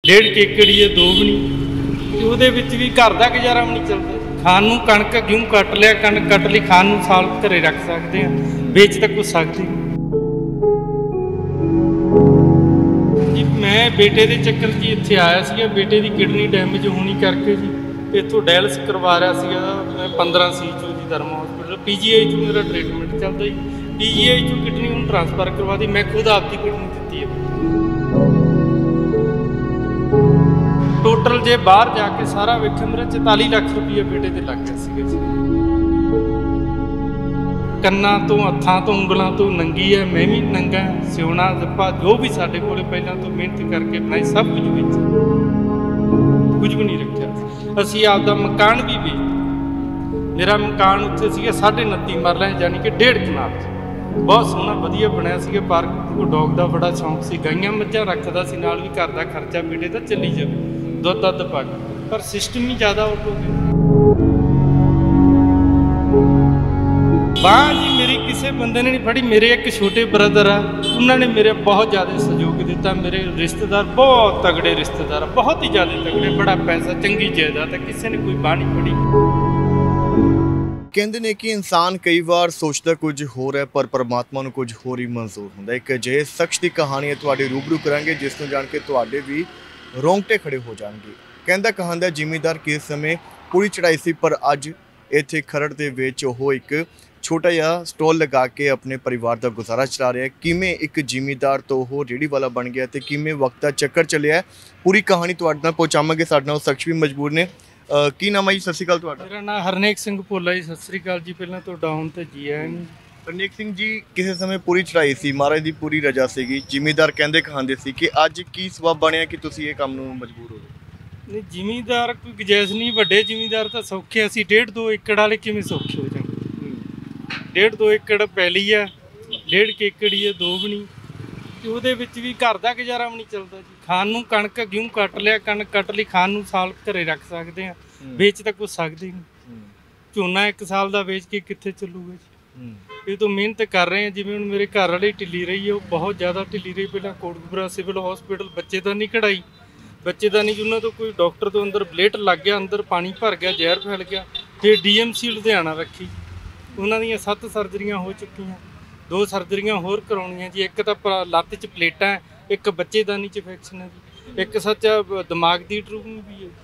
1.5 ਏਕੜ ਹੀ ਹੈ, 2 ਵੀ नहीं। ਉਹਦੇ ਵਿੱਚ ਵੀ ਘਰ ਦਾ ਗੁਜ਼ਾਰਾ ਵੀ ਨਹੀਂ ਚੱਲਦਾ। ਖਾਣ ਨੂੰ ਕਣਕ गेहूं ਕੱਟ ਲਿਆ, ਕਣਕ ਕੱਟ ਲਈ, ਖਾਣ ਨੂੰ ਸਾਲ ਘਰੇ ਰੱਖ ਸਕਦੇ ਆ, ਵੇਚ ਤਾਂ ਕੁਛ ਸਕਦੇ ਜੀ। ਮੈਂ ਬੇਟੇ ਦੇ ਚੱਕਰ 'ਚ ਇੱਥੇ ਆਇਆ ਸੀਗਾ। ਬੇਟੇ ਦੀ ਕਿਡਨੀ ਡੈਮੇਜ ਹੋਣੀ ਕਰਕੇ ਜੀ ਇੱਥੋਂ ਡਾਇਲਸਿਸ ਕਰਵਾ ਰਿਹਾ ਸੀਗਾ। ਮੈਂ 15 ਸੀ ਚੋਂ ਜੀ ਧਰਮ ਹਸਪੀਟਲ PGI 'ਚ ਮੇਰਾ ਟ੍ਰੀਟਮੈਂਟ ਚੱਲਦਾ ਜੀ। PGI 'ਚੋਂ ਕਿਡਨੀ ਹੁਣ ਟ੍ਰਾਂਸਫਰ ਕਰਵਾ ਦੀ। ਮੈਂ ਖੁਦ ਆਪਦੀ ਕਿਡਨੀ ਦਿੱਤੀ ਹੈ। ਟੋਟਲ ਜੇ ਬਾਹਰ ਜਾ ਕੇ ਸਾਰਾ ਵੇਖਿਆ ਮੇਰਾ 44 ਲੱਖ ਰੁਪਈਆ ਬੇਟੇ ਦੇ ਲੱਗ ਗਿਆ ਸੀਗਾ ਜੀ। ਕੰਨਾਂ ਤੋਂ, ਹੱਥਾਂ ਤੋਂ, ਉਂਗਲਾਂ ਤੋਂ ਨੰਗੀ ਹੈ, ਮੈਂ ਵੀ ਨੰਗਾ। ਸਿਉਣਾ ਜੱਪਾ ਜੋ ਵੀ ਸਾਡੇ ਕੋਲੇ ਪਹਿਲਾਂ ਤੋਂ ਮਿਹਨਤ ਕਰਕੇ ਬਣਾਈ ਸਭ ਕੁਝ ਵਿੱਚ, ਕੁਝ ਵੀ ਨਹੀਂ ਰੱਖਿਆ। ਅਸੀਂ ਆਪਦਾ ਮਕਾਨ ਵੀ ਵੇਚਤਾ। ਮੇਰਾ ਮਕਾਨ ਉੱਥੇ ਸੀਗਾ 29.5 ਮਰਲਾ, ਯਾਨੀ ਕਿ 1.5 ਕਨਾਲ 'ਚ। ਬਹੁਤ ਸੋਹਣਾ ਵਧੀਆ ਬਣਿਆ ਸੀਗਾ। ਪਾਰਕ ਡੌਗ ਦਾ ਬੜਾ ਸ਼ੌਂਕ ਸੀ, ਗਾਈਆਂ ਮੱਝਾਂ ਰੱਖਦਾ ਸੀ, ਨਾਲ ਵੀ ਘਰ ਦਾ ਖਰਚਾ ਬੇਟੇ ਦਾ ਚੱਲੀ ਜਾਵੇ, ਦੁੱਧ ਦੱਧ ਪਾ ਕੇ। ਪਰ ਸਿਸਟਮ ਹੀ ਜ਼ਿਆਦਾ ਆਊਟ ਹੋ ਗਿਆ। ਬਾਂਹ ਜੀ ਮੇਰੀ ਕਿਸੇ ਬੰਦੇ ਨੇ ਨਹੀਂ ਫੜੀ। ਮੇਰੇ ਇੱਕ ਛੋਟੇ ਬ੍ਰਦਰ ਆ, ਉਹਨਾਂ ਨੇ ਮੇਰੇ ਬਹੁਤ ਜ਼ਿਆਦਾ ਸਹਿਯੋਗ ਦਿੱਤਾ। ਮੇਰੇ ਰਿਸ਼ਤੇਦਾਰ ਬਹੁਤ ਤਗੜੇ ਰਿਸ਼ਤੇਦਾਰ, ਬਹੁਤ ਹੀ ਜ਼ਿਆਦਾ ਤਗੜੇ, ਬੜਾ ਪੈਸਾ, ਚੰਗੀ ਜਾਇਦਾਦ ਹੈ, ਕਿਸੇ ਨੇ ਕੋਈ ਬਾਂਹ ਨਹੀਂ ਫੜੀ। ਕਹਿੰਦੇ ਨੇ ਕਿ ਇਨਸਾਨ ਕਈ ਵਾਰ ਸੋਚਦਾ ਕੁਝ ਹੋਰ ਹੈ, ਪਰ ਪਰਮਾਤਮਾ ਨੂੰ ਕੁਝ ਹੋਰ ਹੀ ਮਨਜ਼ੂਰ ਹੁੰਦਾ। ਇੱਕ ਅਜਿਹੇ ਸ਼ਖਸ ਦੀ ਕਹਾਣੀ ਹੈ ਤੁਹਾਡੇ ਰੂਬਰੂ ਕਰਾਂਗੇ, ਜਿਸ ਨੂੰ ਜਾਣ ਕੇ ਤੁਹਾਡੇ ਵੀ ਰੋਂਗਟੇ ਖੜੇ ਹੋ ਜਾਣਗੇ। ਕਹਿੰਦਾ ਕਹਾਂਦਾ ਜ਼ਿਮੀਂਦਾਰ ਕਿਸ ਸਮੇਂ ਪੂਰੀ ਚੜ੍ਹਾਈ ਸੀ, ਪਰ ਅੱਜ ਇੱਥੇ ਖਰੜ ਦੇ ਵਿੱਚ ਉਹ ਇੱਕ ਛੋਟਾ ਜਿਹਾ ਸਟਾਲ ਲਗਾ ਕੇ ਆਪਣੇ ਪਰਿਵਾਰ ਦਾ ਗੁਜ਼ਾਰਾ ਚਲਾ ਰਿਹਾ। ਕਿਵੇਂ ਇੱਕ ਜ਼ਿਮੀਂਦਾਰ ਤੋਂ ਉਹ ਰੇਹੜੀ ਵਾਲਾ ਬਣ ਗਿਆ ਤੇ ਕਿਵੇਂ ਵਕਤ ਦਾ ਚੱਕਰ ਚੱਲਿਆ, ਪੂਰੀ ਕਹਾਣੀ ਤੁਹਾਡੇ ਨਾਲ ਪਹੁੰਚਾਵਾਂਗੇ। ਸਾਡੇ ਨਾਲ ਉਹ ਸ਼ਖਸ ਵੀ ਮਜਬੂਰ ਨੇ। ਕੀ ਨਾਮ ਹੈ ਜੀ? ਸਤਿ ਸ਼੍ਰੀ ਅਕਾਲ ਤੁਹਾਡਾ। ਮੇਰਾ ਨਾਮ ਹਰਨੇਕ ਸਿੰਘ ਭੋਲਾ ਜੀ। ਸਤਿ ਸ਼੍ਰੀ ਅਕਾਲ ਜੀ। ਪਹਿਲਾਂ ਤੁਹਾਡਾ ਹੁਣ ਤੇ ਜੀ ਆਇਆਂ ਨੂੰ। ਹਰਨੇਕ ਸਿੰਘ ਜੀ, ਕਿਸੇ ਸਮੇਂ ਪੂਰੀ ਚੜ੍ਹਾਈ ਸੀ, ਮਹਾਰਾਜ ਦੀ ਪੂਰੀ ਰਜਾ ਸੀਗੀ, ਜ਼ਿਮੀਂਦਾਰ ਕਹਿੰਦੇ ਕਹਾਂਦੇ ਸੀ, ਕਿ ਅੱਜ ਕੀ ਸਬਬ ਬਣਿਆ ਕਿ ਤੁਸੀਂ ਇਹ ਕੰਮ ਨੂੰ ਮਜਬੂਰ ਹੋ ਗਏ? ਨਹੀਂ, ਜ਼ਿਮੀਂਦਾਰ ਕੋਈ ਗੁੰਜਾਇਸ਼ ਨਹੀਂ। ਵੱਡੇ ਜ਼ਿਮੀਂਦਾਰ ਤਾਂ ਸੌਖੇ, ਅਸੀਂ 1.5-2 ਏਕੜ ਵਾਲੇ ਕਿਵੇਂ ਸੌਖੇ ਹੋ ਜਾਣਗੇ? 1.5-2 ਏਕੜ ਪੈਲੀ ਆ, 1.5 ਏਕੜ ਹੀ ਹੈ, 2 ਵੀ ਨਹੀਂ। ਤੇ ਉਹਦੇ ਵਿੱਚ ਵੀ ਘਰ ਦਾ ਗੁਜ਼ਾਰਾ ਵੀ ਨਹੀਂ ਚੱਲਦਾ ਜੀ। ਖਾਣ ਨੂੰ ਕਣਕ गेहूं ਕੱਟ ਲਿਆ, ਕਣਕ ਕੱਟ ਲਈ, ਖਾਣ ਨੂੰ ਸਾਲ ਘਰੇ ਰੱਖ ਸਕਦੇ ਆ, ਵੇਚ ਤਾਂ ਕੁਛ ਸਕਦੇ ਨਹੀਂ। ਝੋਨਾ 1 ਸਾਲ ਦਾ ਵੇਚ ਕੇ ਕਿੱਥੇ ਚੱਲੂਗਾ ਜੀ? ਇਹ ਤੋਂ ਮਿਹਨਤ ਕਰ ਰਹੇ ਆ। ਜਿਵੇਂ ਹੁਣ ਮੇਰੇ ਘਰ ਵਾਲੀ ਢਿੱਲੀ ਰਹੀ ਹੈ, ਉਹ ਬਹੁਤ ਜ਼ਿਆਦਾ ਢਿੱਲੀ ਰਹੀ। ਪਹਿਲਾਂ ਕੋਟਕਪੂਰਾ ਸਿਵਲ ਹਸਪੀਟਲ ਬੱਚੇ ਦਾ ਨਹੀਂ ਕਢਾਈ, ਬੱਚੇ ਦਾ ਨਹੀਂ, ਉਹਨਾਂ ਤੋਂ ਕੋਈ ਡਾਕਟਰ ਤੋਂ ਅੰਦਰ ਬਲੇਟ ਲੱਗ ਗਿਆ, ਅੰਦਰ ਪਾਣੀ ਭਰ ਗਿਆ, ਜ਼ਹਿਰ ਫੈਲ ਗਿਆ। ਫਿਰ DMC ਲੁਧਿਆਣਾ ਰੱਖੀ, ਉਹਨਾਂ ਦੀਆਂ 7 ਸਰਜਰੀਆਂ ਹੋ ਚੁੱਕੀਆਂ, 2 ਸਰਜਰੀਆਂ ਹੋਰ ਕਰਾਉਣੀਆਂ ਜੀ। ਇੱਕ ਤਾਂ ਲੱਤ 'ਚ ਪਲੇਟਾਂ, ਇੱਕ ਬੱਚੇਦਾਨੀ 'ਚ ਇਨਫੈਕਸ਼ਨ ਹੈ ਜੀ, ਇੱਕ ਸੱਚ ਦਿਮਾਗ ਦੀ ਟਿਊਮਰ ਵੀ ਹੈ।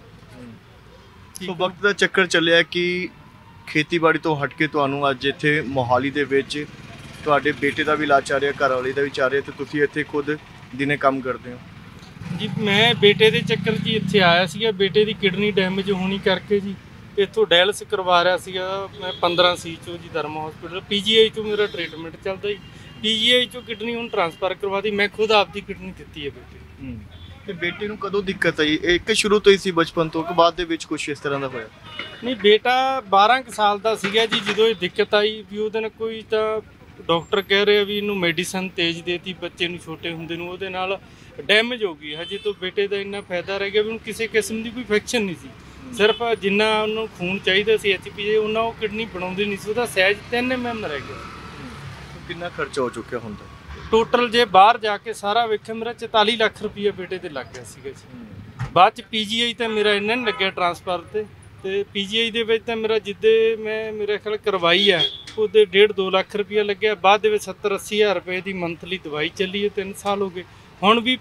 ਸੋ ਵਕਤ ਦਾ ਚੱਕਰ ਚੱਲਿਆ ਕਿ ਖੇਤੀਬਾੜੀ ਤੋਂ ਹਟ ਕੇ ਤੁਹਾਨੂੰ ਅੱਜ ਇੱਥੇ ਮੋਹਾਲੀ ਦੇ ਵਿੱਚ ਤੁਹਾਡੇ ਬੇਟੇ ਦਾ ਵੀ ਇਲਾਜ ਚੱਲ ਰਿਹਾ, ਘਰ ਵਾਲੇ ਦਾ ਵੀ ਚੱਲ ਰਿਹਾ, ਤੇ ਤੁਸੀਂ ਇੱਥੇ ਖੁਦ ਦਿਨੇ ਕੰਮ ਕਰਦੇ ਹੋ ਜੀ। ਮੈਂ ਬੇਟੇ ਦੇ ਚੱਕਰ 'ਚ ਇੱਥੇ ਆਇਆ ਸੀਗਾ। ਬੇਟੇ ਦੀ ਕਿਡਨੀ ਡੈਮੇਜ ਹੋਣੀ ਕਰਕੇ ਜੀ ਇੱਥੋਂ ਡਾਇਲਸਿਸ ਕਰਵਾ ਰਿਹਾ ਸੀਗਾ। ਮੈਂ 15 ਸੀ ਚੋਂ ਜੀ ਧਰਮ ਹਸਪੀਟਲ PGI 'ਚੋਂ ਮੇਰਾ ਟ੍ਰੀਟਮੈਂਟ ਚੱਲਦਾ ਜੀ। PGI 'ਚੋਂ ਕਿਡਨੀ ਹੁਣ ਟ੍ਰਾਂਸਫਰ ਕਰਵਾ ਦੀ। ਮੈਂ ਖੁਦ ਆਪਦੀ ਕਿਡਨੀ ਦਿੱਤੀ ਹੈ ਬੇਟੇ ਨੂੰ। ਤੇ ਬੇਟੇ ਨੂੰ ਕਦੋਂ ਦਿੱਕਤ ਆਈ? ਇੱਕ ਸ਼ੁਰੂ ਤੋਂ ਹੀ ਸੀ, ਬਚਪਨ ਤੋਂ, ਕਿ ਬਾਅਦ ਦੇ ਵਿੱਚ ਕੁਝ ਇਸ ਤਰ੍ਹਾਂ ਦਾ ਹੋਇਆ? ਨਹੀਂ, ਬੇਟਾ 12 ਕੁ ਸਾਲ ਦਾ ਸੀਗਾ ਜੀ ਜਦੋਂ ਇਹ ਦਿੱਕਤ ਆਈ। ਵੀ ਉਹਦੇ ਨਾਲ ਕੋਈ ਤਾਂ ਡਾਕਟਰ ਕਹਿ ਰਹੇ ਵੀ ਇਹਨੂੰ ਮੈਡੀਸਨ ਤੇਜ਼ ਦੇਤੀ ਬੱਚੇ ਨੂੰ, ਛੋਟੇ ਹੁੰਦੇ ਨੂੰ, ਉਹਦੇ ਨਾਲ ਡੈਮੇਜ ਹੋ ਗਈ। ਹਜੇ ਤੋਂ ਬੇਟੇ ਦਾ ਇੰਨਾ ਫਾਇਦਾ ਰਹਿ ਗਿਆ ਵੀ ਉਹਨੂੰ ਕਿਸੇ ਕਿਸਮ ਦੀ ਕੋਈ ਇਨਫੈਕਸ਼ਨ ਨਹੀਂ ਸੀ। ਸਿਰਫ ਜਿੰਨਾ ਉਹਨੂੰ ਖੂਨ ਚਾਹੀਦਾ ਸੀ HPA, ਉਹਨਾਂ ਉਹ ਕਿਡਨੀ ਬਣਾਉਂਦੀ ਨਹੀਂ ਸੀ। ਉਹਦਾ ਸਾਈਜ਼ 3 mm ਰਹਿ ਗਿਆ। ਕਿੰਨਾ ਖਰਚਾ ਹੋ ਚੁੱਕਿਆ ਹੁਣ ਤੱਕ? ਟੋਟਲ ਜੇ ਬਾਹਰ ਜਾ ਕੇ ਸਾਰਾ ਵੇਖਿਆ ਮੇਰਾ 44 ਲੱਖ ਰੁਪਈਆ ਬੇਟੇ ਤੇ ਲੱਗ ਗਿਆ ਸੀਗਾ ਜੀ। ਬਾਅਦ 'ਚ PGI ਤਾਂ ਮੇਰਾ ਇੰਨਾ ਨਹੀਂ ਲੱਗਿਆ ਟ੍ਰਾਂਸਫਰ ਤੇ PGI ਦੇ ਵਿੱਚ ਤਾਂ ਮੇਰਾ ਜਿੱਦੇ ਮੈਂ ਮੇਰੇ ਖਿਆਲ ਕਰਵਾਈ ਆ, ਉਹਦੇ 1.5-2 ਲੱਖ ਰੁਪਈਆ ਲੱਗਿਆ। ਬਾਅਦ ਦੇ ਵਿੱਚ 70-80 ਹਜ਼ਾਰ ਰੁਪਏ ਦੀ ਮੰਥਲੀ ਦਵਾਈ ਚੱਲੀ ਹੈ। 3 ਸਾਲ ਹੋ ਗਏ, ਹੁਣ ਵੀ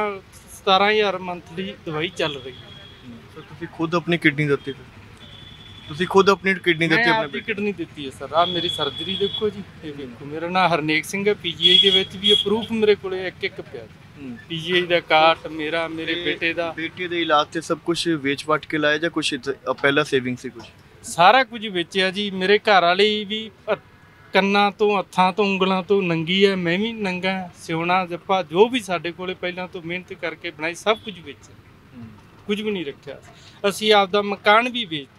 15-17 ਹਜ਼ਾਰ ਮੰਥਲੀ ਦਵਾਈ ਚੱਲ ਰਹੀ ਹੈ। ਤੁਸੀਂ ਖੁਦ ਆਪਣੀ ਕਿਡਨੀ ਦਿੱਤੀ? ਤੁਸੀਂ ਖੁਦ ਆਪਣੀ ਕਿਡਨੀ ਦਿੱਤੀ? ਆਪਣੀ ਕਿਡਨੀ ਦਿੱਤੀ ਹੈ ਸਰ। ਆਹ ਮੇਰੀ ਸਰਜਰੀ ਦੇਖੋ ਜੀ, ਇਹ ਵੇਖੋ। ਮੇਰਾ ਨਾਮ ਹਰਨੇਕ ਸਿੰਘ ਹੈ। PGI ਦੇ ਵਿੱਚ ਵੀ ਪ੍ਰੂਫ ਮੇਰੇ ਕੋਲੇ ਇੱਕ ਪਿਆ। PGI ਦਾ ਕਾਰਡ ਮੇਰਾ, ਮੇਰੇ ਬੇਟੇ ਦਾ। ਬੇਟੇ ਦੇ ਇਲਾਜ ਤੇ ਸਭ ਕੁਝ ਵੇਚ ਵਟ ਕੇ ਲਾਇਆ ਜਾਂ ਕੁਝ ਪਹਿਲਾਂ ਸੇਵਿੰਗ ਸੀ? ਕੁਝ ਸਾਰਾ ਕੁਝ ਵੇਚਿਆ ਜੀ। ਮੇਰੇ ਘਰ ਵਾਲੀ ਵੀ ਕੰਨਾਂ ਤੋਂ, ਹੱਥਾਂ ਤੋਂ, ਉਂਗਲਾਂ ਤੋਂ ਨੰਗੀ ਹੈ, ਮੈਂ ਵੀ ਨੰਗਾ। ਸਿਉਣਾ ਜੱਪਾ ਜੋ ਵੀ ਸਾਡੇ ਕੋਲੇ ਪਹਿਲਾਂ ਤੋਂ ਮਿਹਨਤ ਕਰਕੇ ਬਣਾਈ ਸਭ ਕੁਝ ਵੇਚਿਆ, ਕੁਝ ਵੀ ਨਹੀਂ ਰੱਖਿਆ। ਅਸੀਂ ਆਪਦਾ ਮਕਾਨ ਵੀ ਵੇਚਤਾ।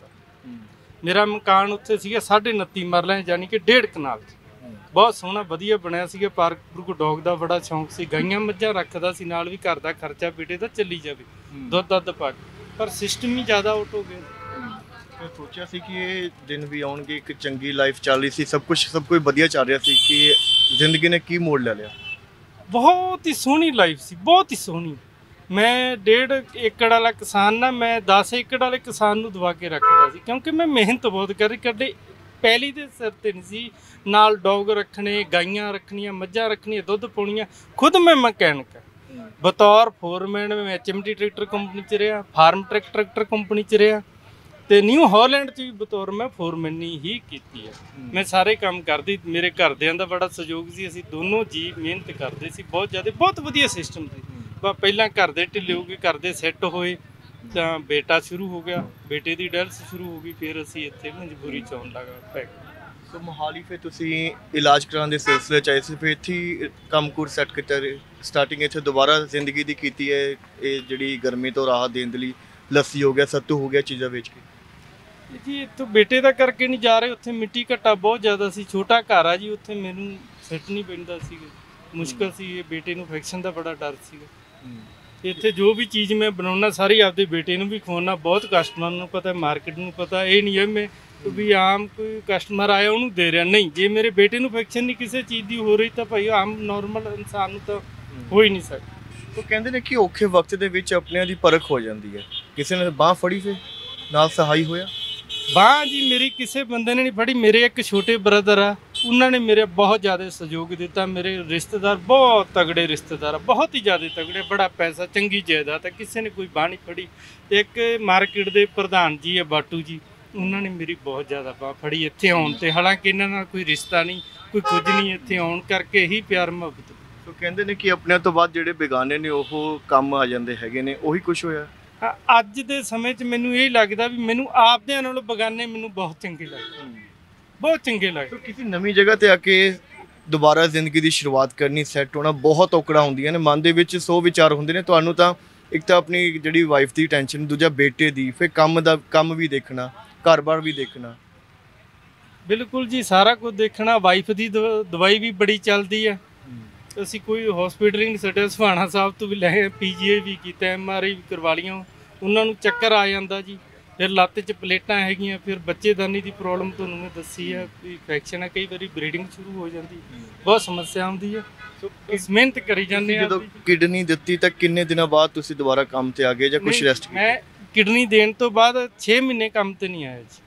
ਮੇਰਾ ਮਕਾਨ ਉੱਥੇ ਸੀਗਾ 29.5 ਮਰਲਾ, ਯਾਨੀ ਕਿ 1.5 ਕਨਾਲ 'ਚ। ਬਹੁਤ ਸੋਹਣਾ ਵਧੀਆ ਬਣਿਆ ਸੀਗਾ। ਪਾਰਕ ਡੌਗ ਦਾ ਬੜਾ ਸ਼ੌਂਕ ਸੀ, ਗਾਈਆਂ ਮੱਝਾਂ ਰੱਖਦਾ ਸੀ, ਨਾਲ ਵੀ ਘਰ ਦਾ ਖਰਚਾ ਬੇਟੇ ਦਾ ਚੱਲੀ ਜਾਵੇ, ਦੁੱਧ ਦੱਧ ਪਾ ਕੇ। ਪਰ ਸਿਸਟਮ ਹੀ ਜ਼ਿਆਦਾ ਆਊਟ ਹੋ ਗਿਆ। ਮੈਂ ਸੋਚਿਆ ਸੀ ਕਿ ਇਹ ਦਿਨ ਵੀ ਆਉਣਗੇ, ਇੱਕ ਚੰਗੀ ਲਾਈਫ ਚੱਲ ਰਹੀ ਸੀ, ਸਭ ਕੁਝ ਵਧੀਆ ਚੱਲ ਰਿਹਾ ਸੀ, ਕਿ ਜ਼ਿੰਦਗੀ ਨੇ ਕੀ ਮੋੜ ਲੈ ਲਿਆ? ਬਹੁਤ ਹੀ ਸੋਹਣੀ ਲਾਈਫ ਸੀ, ਬਹੁਤ ਹੀ ਸੋਹਣੀ। ਮੈਂ 1.5 ਏਕੜ ਵਾਲਾ ਕਿਸਾਨ ਨਾ, ਮੈਂ 10 ਏਕੜ ਵਾਲੇ ਕਿਸਾਨ ਨੂੰ ਦਵਾ ਕੇ ਰੱਖਦਾ ਸੀ, ਕਿਉਂਕਿ ਮੈਂ ਮਿਹਨਤ ਬਹੁਤ ਕਦੇ ਪਹਿਲੀ ਦੇ ਸਿਰ ਤੇ ਨਹੀਂ ਸੀ। ਨਾਲ ਡੌਗ ਰੱਖਣੇ, ਗਾਈਆਂ ਰੱਖਣੀਆਂ, ਮੱਝਾਂ ਰੱਖਣੀਆਂ, ਦੁੱਧ ਪਾਉਣੀਆਂ। ਖੁਦ ਮੈਂ ਮਕੈਨਿਕ ਬਤੌਰ ਫੋਰਮੈਨ ਮੈਂ HMT ਟਰੈਕਟਰ ਕੰਪਨੀ 'ਚ ਰਿਹਾ, ਫਾਰਮ ਟਰੈਕਟਰ ਕੰਪਨੀ 'ਚ ਰਿਹਾ, ਤੇ ਨਿਊ ਹਾਲੈਂਡ 'ਚ ਵੀ ਬਤੌਰ ਮੈਂ ਫੋਰਮੈਨੀ ਹੀ ਕੀਤੀ ਹੈ। ਮੈਂ ਸਾਰੇ ਕੰਮ ਕਰਦੀ, ਮੇਰੇ ਘਰਦਿਆਂ ਦਾ ਬੜਾ ਸਹਿਯੋਗ ਸੀ, ਅਸੀਂ ਦੋਨੋਂ ਜੀ ਮਿਹਨਤ ਕਰਦੇ ਸੀ ਬਹੁਤ ਜ਼ਿਆਦਾ, ਬਹੁਤ ਵਧੀਆ ਸਿਸਟਮ ਸੀ। ਪਹਿਲਾਂ ਘਰ ਦੇ ਢਿੱਲੇ ਹੋ ਗਏ, ਘਰ ਦੇ ਸੈੱਟ ਹੋਏ ਤਾਂ ਬੇਟਾ ਸ਼ੁਰੂ ਹੋ ਗਿਆ, ਬੇਟੇ ਦੀ ਡੈਲਸ ਸ਼ੁਰੂ ਹੋ ਗਈ, ਫਿਰ ਅਸੀਂ ਇੱਥੇ ਮਜਬੂਰੀ 'ਚ ਆਉਣ ਲੱਗਾ ਪੈ ਗਏ। ਸੋ ਮੋਹਾਲੀ ਫਿਰ ਤੁਸੀਂ ਇਲਾਜ ਕਰਾਉਣ ਦੇ ਸਿਲਸਿਲੇ 'ਚ ਆਏ ਸੀ, ਫਿਰ ਇੱਥੇ ਹੀ ਕੰਮ ਕੁਰ ਸੈੱਟ ਕੀਤਾ, ਸਟਾਰਟਿੰਗ ਇੱਥੇ ਦੁਬਾਰਾ ਜ਼ਿੰਦਗੀ ਦੀ ਕੀਤੀ ਹੈ। ਇਹ ਜਿਹੜੀ ਗਰਮੀ ਤੋਂ ਰਾਹਤ ਦੇਣ ਦੇ ਲਈ ਲੱਸੀ ਹੋ ਗਿਆ, ਸੱਤੂ ਹੋ ਗਿਆ, ਚੀਜ਼ਾਂ ਵੇਚ ਕੇ ਜੀ ਇੱਥੋਂ ਬੇਟੇ ਦਾ ਕਰਕੇ ਨਹੀਂ ਜਾ ਰਹੇ, ਉੱਥੇ ਮਿੱਟੀ ਘੱਟਾ ਬਹੁਤ ਜ਼ਿਆਦਾ ਸੀ, ਛੋਟਾ ਘਰ ਆ ਜੀ, ਉੱਥੇ ਮੈਨੂੰ ਸੈੱਟ ਨਹੀਂ ਪੈਂਦਾ ਸੀਗਾ, ਮੁਸ਼ਕਲ ਸੀ। ਇਹ ਬੇਟੇ ਨੂੰ ਇਨਫੈਕਸ਼ਨ ਦਾ ਬੜਾ ਡਰ ਸੀਗਾ। ਇੱਥੇ ਜੋ ਵੀ ਚੀਜ਼ ਮੈਂ ਬਣਾਉਣਾ ਸਾਰੀ ਆਪਦੇ ਬੇਟੇ ਨੂੰ ਵੀ ਖਵਾਉਣਾ, ਬਹੁਤ ਕਸਟਮਰ ਨੂੰ ਪਤਾ, ਮਾਰਕੀਟ ਨੂੰ ਪਤਾ। ਇਹ ਨਹੀਂ ਹੈ ਮੈਂ ਵੀ ਆਮ ਕੋਈ ਕਸਟਮਰ ਆਇਆ ਉਹਨੂੰ ਦੇ ਰਿਹਾ, ਨਹੀਂ। ਜੇ ਮੇਰੇ ਬੇਟੇ ਨੂੰ ਇਨਫੈਕਸ਼ਨ ਨਹੀਂ ਕਿਸੇ ਚੀਜ਼ ਦੀ ਹੋ ਰਹੀ ਤਾਂ ਭਾਈ ਆਮ ਨੋਰਮਲ ਇਨਸਾਨ ਨੂੰ ਤਾਂ ਹੋ ਹੀ ਨਹੀਂ ਸਕਦਾ। ਉਹ ਕਹਿੰਦੇ ਨੇ ਕਿ ਔਖੇ ਵਕਤ ਦੇ ਵਿੱਚ ਆਪਣਿਆਂ ਦੀ ਪਰਖ ਹੋ ਜਾਂਦੀ ਹੈ। ਕਿਸੇ ਨੇ ਬਾਂਹ ਫੜੀ, ਫਿਰ ਨਾਲ ਸਹਾਈ ਹੋਇਆ। ਬਾਂਹ ਜੀ ਮੇਰੀ ਕਿਸੇ ਬੰਦੇ ਨੇ ਨਹੀਂ ਫੜੀ, ਮੇਰੇ ਇੱਕ ਛੋਟੇ ਬ੍ਰਦਰ ਆ, ਉਹਨਾਂ ਨੇ ਮੇਰੇ ਬਹੁਤ ਜ਼ਿਆਦਾ ਸਹਿਯੋਗ ਦਿੱਤਾ। ਮੇਰੇ ਰਿਸ਼ਤੇਦਾਰ ਬਹੁਤ ਤਗੜੇ ਰਿਸ਼ਤੇਦਾਰ ਆ, ਬਹੁਤ ਹੀ ਜ਼ਿਆਦਾ ਤਗੜੇ, ਬੜਾ ਪੈਸਾ, ਚੰਗੀ ਜਾਇਦਾਦ ਹੈ, ਕਿਸੇ ਨੇ ਕੋਈ ਬਾਂਹ ਨਹੀਂ ਫੜੀ। ਇੱਕ ਮਾਰਕੀਟ ਦੇ ਪ੍ਰਧਾਨ ਜੀ ਹੈ ਬਾਟੂ ਜੀ, ਉਹਨਾਂ ਨੇ ਮੇਰੀ ਬਹੁਤ ਜ਼ਿਆਦਾ ਬਾਂਹ ਫੜੀ ਇੱਥੇ ਆਉਣ ਤੇ। ਹਾਲਾਂਕਿ ਇਹਨਾਂ ਨਾਲ ਕੋਈ ਰਿਸ਼ਤਾ ਨਹੀਂ, ਕੋਈ ਕੁਝ ਨਹੀਂ, ਇੱਥੇ ਆਉਣ ਕਰਕੇ ਹੀ ਪਿਆਰ ਮੁਹੱਬਤ। ਸੋ ਕਹਿੰਦੇ ਨੇ ਕਿ ਆਪਣਿਆਂ ਤੋਂ ਬਾਅਦ ਜਿਹੜੇ ਬੇਗਾਨੇ ਨੇ ਉਹ ਕੰਮ ਆ ਜਾਂਦੇ ਹੈਗੇ ਨੇ, ਉਹੀ ਕੁਝ ਹੋਇਆ। ਅੱਜ ਦੇ ਸਮੇਂ 'ਚ ਮੈਨੂੰ ਇਹ ਲੱਗਦਾ ਵੀ ਮੈਨੂੰ ਆਪਦਿਆਂ ਨਾਲੋਂ ਬੇਗਾਨੇ ਮੈਨੂੰ ਬਹੁਤ ਚੰਗੇ ਲੱਗਦੇ, ਬਹੁਤ ਚੰਗੇ ਲੱਗਦੇ। ਕਿਸੇ ਨਵੀਂ ਜਗ੍ਹਾ ਤੇ ਆ ਕੇ ਦੁਬਾਰਾ ਜ਼ਿੰਦਗੀ ਦੀ ਸ਼ੁਰੂਆਤ ਕਰਨੀ, ਸੈੱਟ ਹੋਣਾ ਬਹੁਤ ਔਕੜਾ ਹੁੰਦੀਆਂ ਨੇ। ਮਨ ਦੇ ਵਿੱਚ 100 ਵਿਚਾਰ ਹੁੰਦੇ ਨੇ। ਤੁਹਾਨੂੰ ਤਾਂ ਇੱਕ ਤਾਂ ਆਪਣੀ ਜਿਹੜੀ ਵਾਈਫ ਦੀ ਟੈਨਸ਼ਨ, ਦੂਜਾ ਬੇਟੇ ਦੀ, ਫਿਰ ਕੰਮ ਵੀ ਦੇਖਣਾ, ਘਰ-ਬਾਰ ਵੀ ਦੇਖਣਾ। ਬਿਲਕੁਲ ਜੀ, ਸਾਰਾ ਕੁਝ ਦੇਖਣਾ। ਵਾਈਫ ਦੀ ਦਵਾਈ ਵੀ ਬੜੀ ਚੱਲਦੀ ਆ। ਅਸੀਂ ਕੋਈ ਹਸਪੀਟਲ ਹੀ ਨਹੀਂ ਛੱਡਿਆ, ਸਵਾਣਾ ਸਾਹਿਬ ਤੋਂ ਵੀ ਲੈ PGI ਵੀ ਕੀਤਾ, MRI ਵੀ ਕਰਵਾ ਲਈਆਂ। ਉਹਨਾਂ ਨੂੰ ਚੱਕਰ ਆ ਜਾਂਦਾ ਜੀ, ਫਿਰ ਲੱਤ 'ਚ ਪਲੇਟਾਂ ਹੈਗੀਆਂ, ਫਿਰ ਬੱਚੇਦਾਨੀ ਦੀ ਪ੍ਰੋਬਲਮ ਤੁਹਾਨੂੰ ਮੈਂ ਦੱਸੀ ਆ, ਇਨਫੈਕਸ਼ਨ ਆ, ਕਈ ਵਾਰੀ ਬਰੀਡਿੰਗ ਸ਼ੁਰੂ ਹੋ ਜਾਂਦੀ, ਬਹੁਤ ਸਮੱਸਿਆ ਆਉਂਦੀ ਹੈ। ਇਸ ਮਿਹਨਤ ਕਰੀ ਜਾਂਦੇ ਆ। ਜਦੋਂ ਕਿਡਨੀ ਦਿੱਤੀ ਤਾਂ ਕਿੰਨੇ ਦਿਨਾਂ ਬਾਅਦ ਤੁਸੀਂ ਦੁਬਾਰਾ ਕੰਮ ਤੇ ਆ ਗਏ ਜਾਂ ਕੁਝ ਰੈਸਟ ਕੀਤਾ? ਮੈਂ ਕਿਡਨੀ ਦੇਣ ਤੋਂ ਬਾਅਦ 6 ਮਹੀਨੇ ਕੰਮ ਤੇ ਨਹੀਂ ਆਇਆ ਜੀ।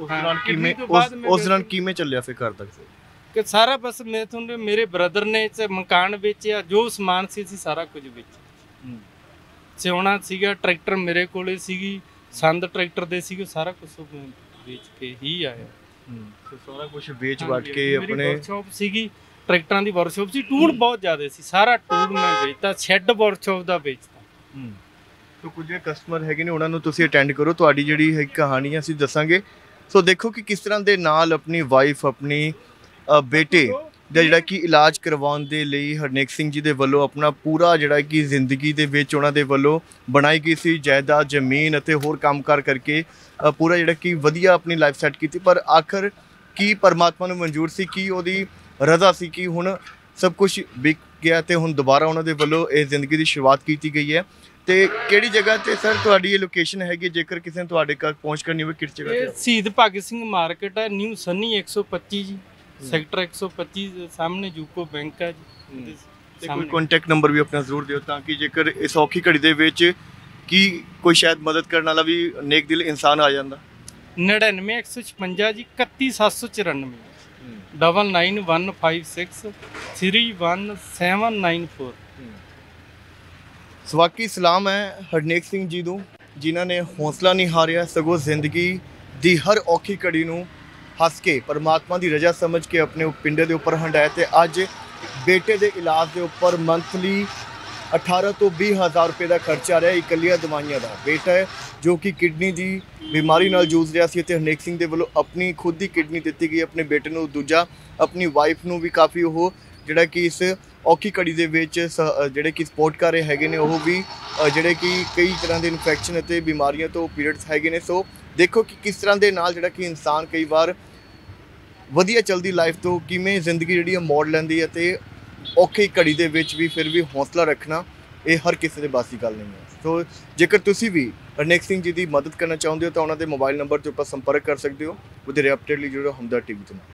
ਉਸ ਦੌਰਾਨ ਕਿਵੇਂ ਚੱਲਿਆ ਫਿਰ ਘਰ ਤੱਕ? ਕਿ ਸਾਰਾ ਬਸ ਮੈਂ ਤੁਹਾਨੂੰ, ਮੇਰੇ ਬ੍ਰਦਰ ਨੇ ਮਕਾਨ ਵੇਚਿਆ, ਜੋ ਸਮਾਨ ਸੀ ਅਸੀਂ ਸਾਰਾ ਕੁਝ ਵੇਚਿਆ। ਸਿਉਣਾ ਸੀਗਾ, ਟਰੈਕਟਰ ਮੇਰੇ ਕੋਲੇ ਸੀਗੀ, ਸੰਦ ਟਰੈਕਟਰ ਦੇ ਸੀਗੇ, ਸਾਰਾ ਕੁਝ ਵੇਚ ਕੇ ਹੀ ਆਇਆ। ਸਾਰਾ ਕੁਝ ਵੇਚ ਵਟ ਕੇ ਆਪਣੇ ਵਰਕਸ਼ਾਪ ਸੀਗੀ, ਟਰੈਕਟਰਾਂ ਦੀ ਵਰਕਸ਼ਾਪ ਸੀ, ਟੂਲ ਬਹੁਤ ਜ਼ਿਆਦਾ ਸੀ, ਸਾਰਾ ਟੂਲ ਮੈਂ ਵੇਚਤਾ, ਸ਼ੈੱਡ ਵਰਕਸ਼ਾਪ ਦਾ ਵੇਚਤਾ। ਸੋ ਕੁਝ ਕਸਟਮਰ ਹੈਗੇ ਨੇ, ਉਹਨਾਂ ਨੂੰ ਤੁਸੀਂ ਅਟੈਂਡ ਕਰੋ, ਤੁਹਾਡੀ ਜਿਹੜੀ ਹੈ ਕਹਾਣੀ ਅਸੀਂ ਦੱਸਾਂਗੇ। ਸੋ ਦੇਖੋ ਕਿ ਕਿਸ ਤਰ੍ਹਾਂ ਦੇ ਨਾਲ ਆਪਣੀ ਵਾਈਫ, ਆਪਣੀ ਬੇਟੇ ਦਾ ਜਿਹੜਾ ਕਿ ਇਲਾਜ ਕਰਵਾਉਣ ਦੇ ਲਈ ਹਰਨੇਕ ਸਿੰਘ ਜੀ ਦੇ ਵੱਲੋਂ ਆਪਣਾ ਪੂਰਾ ਜਿਹੜਾ ਕਿ ਜ਼ਿੰਦਗੀ ਦੇ ਵਿੱਚ ਉਹਨਾਂ ਦੇ ਵੱਲੋਂ ਬਣਾਈ ਗਈ ਸੀ ਜਾਇਦਾਦ, ਜ਼ਮੀਨ ਅਤੇ ਹੋਰ ਕੰਮਕਾਰ ਕਰਕੇ ਪੂਰਾ ਜਿਹੜਾ ਕਿ ਵਧੀਆ ਆਪਣੀ ਲਾਈਫ ਸੈੱਟ ਕੀਤੀ। ਪਰ ਆਖਰ ਕੀ ਪਰਮਾਤਮਾ ਨੂੰ ਮਨਜ਼ੂਰ ਸੀ, ਕਿ ਉਹਦੀ ਰਜ਼ਾ ਸੀ ਕਿ ਹੁਣ ਸਭ ਕੁਝ ਵਿਕ ਗਿਆ ਤੇ ਹੁਣ ਦੁਬਾਰਾ ਉਹਨਾਂ ਦੇ ਵੱਲੋਂ ਇਹ ਜ਼ਿੰਦਗੀ ਦੀ ਸ਼ੁਰੂਆਤ ਕੀਤੀ ਗਈ ਹੈ। ਤੇ ਕਿਹੜੀ ਜਗ੍ਹਾ ਤੇ ਸਰ ਤੁਹਾਡੀ ਇਹ ਲੋਕੇਸ਼ਨ ਹੈਗੀ, ਜੇਕਰ ਕਿਸੇ ਨੇ ਤੁਹਾਡੇ ਘਰ ਪਹੁੰਚ ਕਰਨੀ ਹੋਵੇ, ਕਿਸ ਜਗ੍ਹਾ ਤੇ? ਸ਼ਹੀਦ ਭਗਤ ਸਿੰਘ ਮਾਰਕੀਟ ਹੈ, ਨਿਊ ਸਨੀ 125 ਜੀ, ਸੈਕਟਰ 125 ਦੇ ਸਾਹਮਣੇ ਯੂਕੋ ਬੈਂਕ ਹੈ ਜੀ। ਤੇ ਕੋਈ ਕੰਟੈਕਟ ਨੰਬਰ ਵੀ ਆਪਣਾ ਜ਼ਰੂਰ ਦਿਓ, ਤਾਂ ਕਿ ਜੇਕਰ ਇਸ ਔਖੀ ਘੜੀ ਦੇ ਵਿੱਚ ਕੀ ਕੋਈ ਸ਼ਾਇਦ ਮਦਦ ਕਰਨ ਵਾਲਾ ਵੀ ਨੇਕ ਦਿਲ ਇਨਸਾਨ ਆ ਜਾਂਦਾ। 99 156 ਜੀ 31794 99156 31794। ਸਵਾਕੀ ਸਲਾਮ ਹੈ ਹਰਨੇਕ ਸਿੰਘ ਜੀ ਨੂੰ, ਜਿਨ੍ਹਾਂ ਨੇ ਹੌਸਲਾ ਨਹੀਂ ਹਾਰਿਆ, ਸਗੋਂ ਜ਼ਿੰਦਗੀ ਦੀ ਹਰ ਔਖੀ ਘੜੀ ਨੂੰ ਹੱਸ ਕੇ ਪਰਮਾਤਮਾ ਦੀ ਰਜ਼ਾ ਸਮਝ ਕੇ ਆਪਣੇ ਪਿੰਡੇ ਦੇ ਉੱਪਰ ਹੰਡਾਇਆ। ਤੇ ਅੱਜ ਬੇਟੇ ਦੇ ਇਲਾਜ ਦੇ ਉੱਪਰ ਮੰਥਲੀ 18 ਤੋਂ 20 ਹਜ਼ਾਰ ਰੁਪਏ ਦਾ ਖਰਚਾ ਆ ਰਿਹਾ, ਇਕੱਲੀਆਂ ਦਵਾਈਆਂ ਦਾ। ਬੇਟਾ ਹੈ ਜੋ ਕਿ ਕਿਡਨੀ ਦੀ ਬਿਮਾਰੀ ਨਾਲ ਜੂਝ ਰਿਹਾ ਸੀ, ਅਤੇ ਹਰਨੇਕ ਸਿੰਘ ਦੇ ਵੱਲੋਂ ਆਪਣੀ ਖੁਦ ਦੀ ਕਿਡਨੀ ਦਿੱਤੀ ਗਈ ਆਪਣੇ ਬੇਟੇ ਨੂੰ, ਦੂਜਾ ਆਪਣੀ ਵਾਈਫ ਨੂੰ ਵੀ ਕਾਫੀ ਉਹ ਜਿਹੜਾ ਕਿ ਇਸ ਔਖੀ ਘੜੀ ਦੇ ਵਿੱਚ ਜਿਹੜੇ ਕਿ ਸਪੋਰਟ ਕਰ ਰਹੇ ਹੈਗੇ ਨੇ, ਉਹ ਵੀ ਜਿਹੜੇ ਕਿ ਕਈ ਤਰ੍ਹਾਂ ਦੇ ਇਨਫੈਕਸ਼ਨ ਅਤੇ ਬਿਮਾਰੀਆਂ ਤੋਂ ਪੀੜਤ ਹੈਗੇ ਨੇ। ਸੋ ਦੇਖੋ ਕਿ ਕਿਸ ਤਰ੍ਹਾਂ ਦੇ ਨਾਲ ਜਿਹੜਾ ਕਿ ਇਨਸਾਨ ਕਈ ਵਾਰ ਵਧੀਆ ਚੱਲਦੀ ਲਾਈਫ ਤੋਂ ਕਿਵੇਂ ਜ਼ਿੰਦਗੀ ਜਿਹੜੀ ਹੈ ਮੋੜ ਲੈਂਦੀ ਹੈ, ਤੇ ਔਖੀ ਘੜੀ ਦੇ ਵਿੱਚ ਵੀ ਫਿਰ ਵੀ ਹੌਸਲਾ ਰੱਖਣਾ ਇਹ ਹਰ ਕਿਸੇ ਦੇ ਬਸ ਦੀ ਗੱਲ ਨਹੀਂ ਹੈ। ਸੋ ਜੇਕਰ ਤੁਸੀਂ ਵੀ ਹਰਨੇਕ ਸਿੰਘ ਜੀ ਦੀ ਮਦਦ ਕਰਨਾ ਚਾਹੁੰਦੇ ਹੋ ਤਾਂ ਉਹਨਾਂ ਦੇ ਮੋਬਾਈਲ ਨੰਬਰ 'ਤੇ ਉੱਪਰ ਸੰਪਰਕ ਕਰ ਸਕਦੇ ਹੋ। ਉਹਦੇ ਅਪਡੇਟ ਲਈ ਜੁੜੋ ਹਮਦਰਦ TV ਤੋਂ।